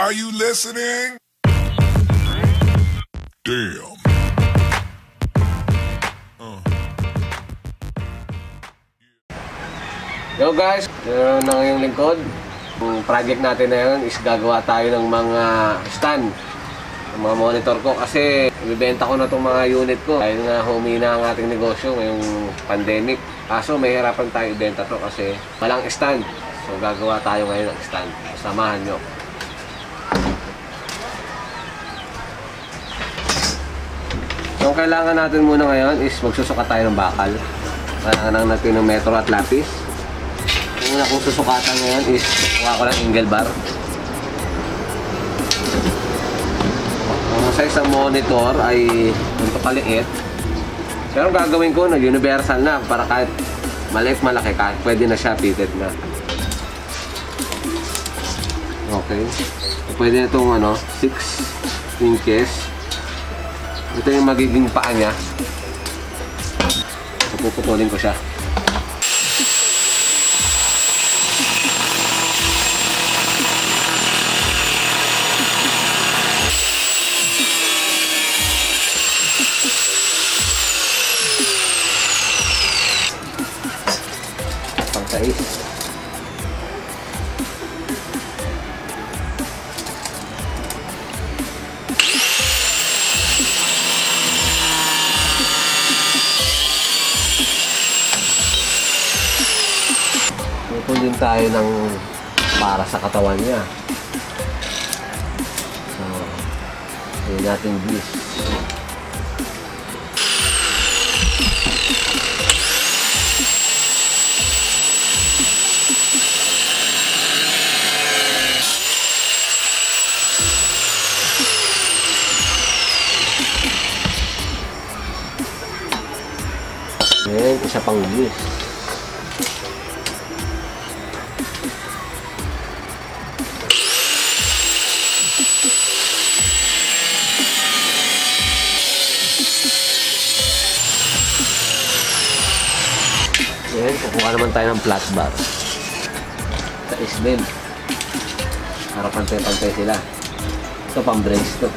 Are you listening? Damn. Yo guys, yun ang yung lingkod. Yung project natin na yun is gagawa tayo ng mga stand, ng mga monitor ko, kasi ibibenta ko na itong mga unit ko dahil nga humina ang ating negosyo ngayong pandemic. Kaso may hirapan tayo ibenta to kasi walang stand. So gagawa tayo ngayon ng stand. Samahan nyo. So ang kailangan natin muna ngayon is magsusukat tayo ng bakal. Kailangan natin ng metro at lapis. Yung una kong susukatan ngayon is kuha ko ng angle bar. Ang size ng monitor ay ganito kaliit. Pero gagawin ko na universal na para kahit maliit malaki, kahit pwede na siya fitted na. Okay. Pwede na itong 6 inches. Ito yung magiging paa niya. So, puputulin ko siya. Pang-size. Pupulin tayo ng para sa katawan niya. So, yun natin this. Yan, isa pang this. Yan, kukuha naman tayo ng flat bar. Sa isbel. Para pantay-pantay sila. Ito pang brace to.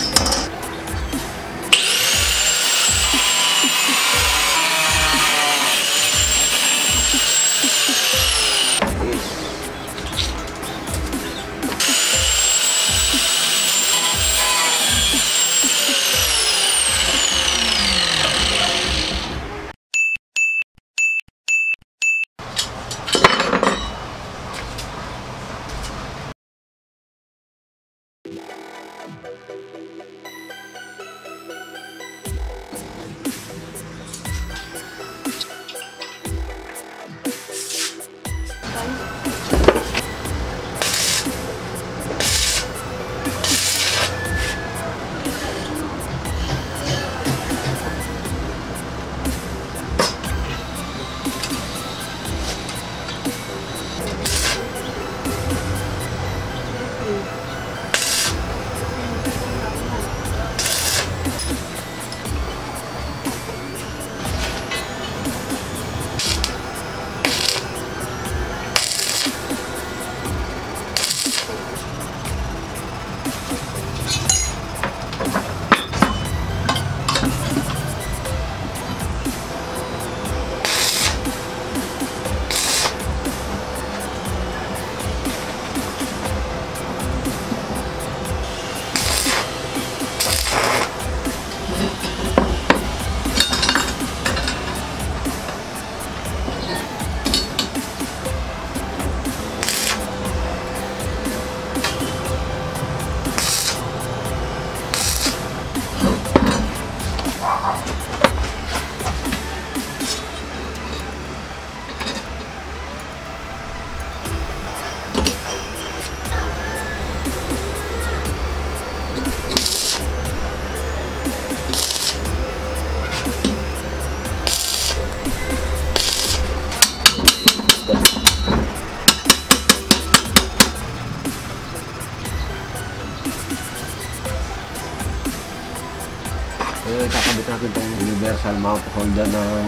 Kakabit natin itong universal mount holder ng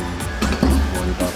monitor.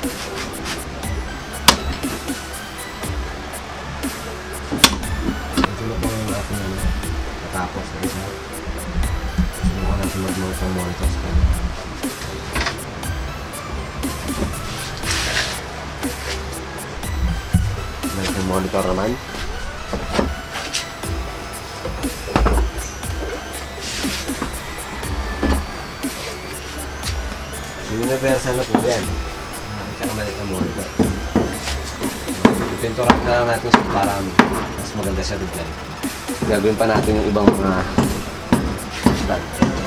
Sunod po yung ating katapos na isa. Sunukan natin mag-mount ang monitor sa kanya. May isang monitor naman. Universal na po yan. Tsaka maliit na monitor. Ipinturak na lang natin siya para mas maganda siya rin. Gagawin pa natin yung ibang mga stand.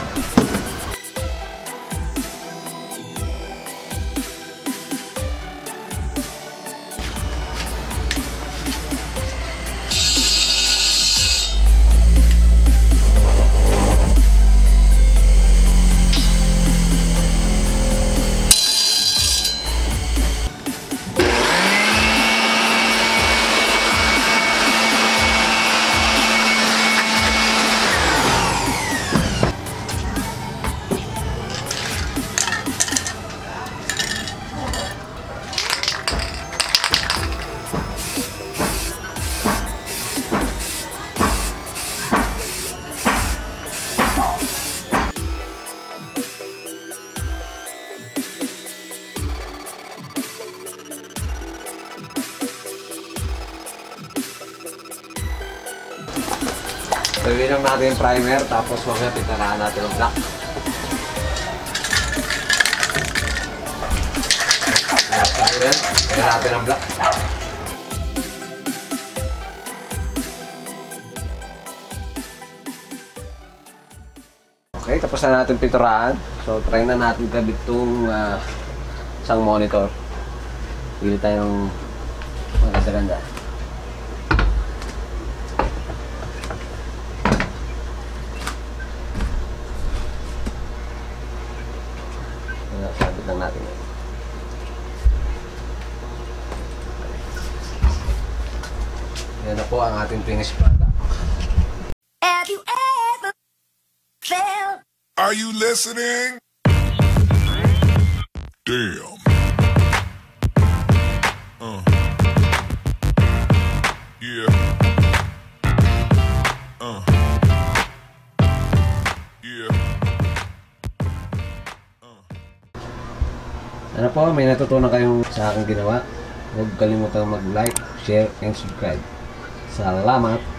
Gawin lang natin yung primer, tapos mamaya pitarahan natin ang black. Gawin natin ang black. Okay, tapos na natin piturahan. So, try na natin kabit itong isang monitor. Pili tayong maganda-ganda. Sabit lang natin yan. Yan na po ang ating finished product. Have you ever felt? Are you listening? Damn. Yeah. Yeah. Ano po, may natutunan kayong sa aking ginawa. Huwag kalimutang mag-like, share, and subscribe. Salamat!